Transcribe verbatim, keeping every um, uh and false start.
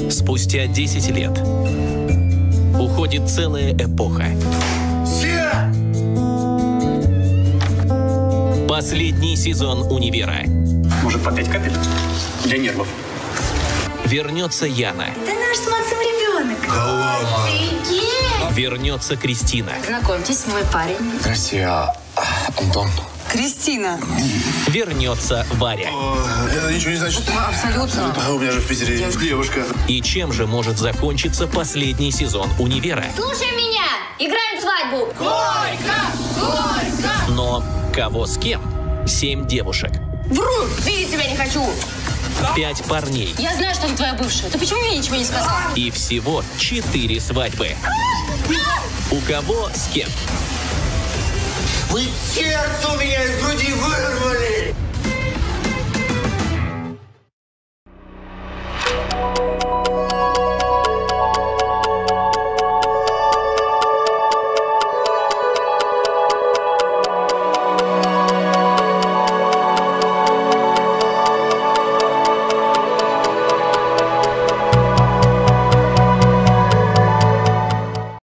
Спустя десять лет уходит целая эпоха. Все! Последний сезон «Универа». Может, по пять капель? Для нервов. Вернется Яна. Да наш с Максом ребенок. Да ладно. Офигеть! Вернется Кристина. Знакомьтесь, мой парень. Здрасте, я Антон. Кристина. Вернется Варя. Это ничего не значит. Абсолютно. А у меня же в Питере девушка. девушка. И чем же может закончиться последний сезон «Универа»? Слушай меня! Играем свадьбу! Горько! Горько! Но кого с кем? Семь девушек. Вру! Видеть тебя не хочу! Пять парней. Я знаю, что он твоя бывшая. Ты почему мне ничего не сказал? И всего четыре свадьбы. У кого с кем? Вы сердце у меня из груди вырвали!